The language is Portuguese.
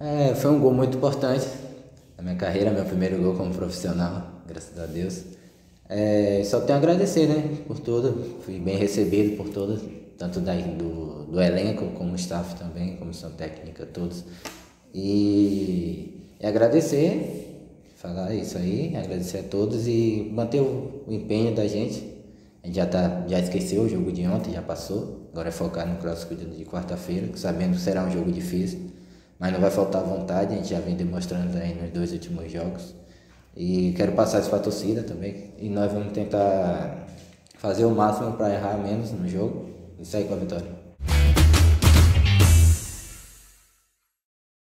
Foi um gol muito importante na minha carreira, meu primeiro gol como profissional, graças a Deus. Só tenho a agradecer, né, por tudo. Fui bem recebido por todos, tanto do elenco como o staff também, comissão técnica, todos. E agradecer, falar isso aí, agradecer a todos e manter o empenho da gente. A gente já esqueceu o jogo de ontem, já passou. Agora é focar no clássico de quarta-feira, sabendo que será um jogo difícil. Mas não vai faltar vontade, a gente já vem demonstrando aí nos 2 últimos jogos. E quero passar isso para a torcida também. E nós vamos tentar fazer o máximo para errar menos no jogo e sair com a vitória.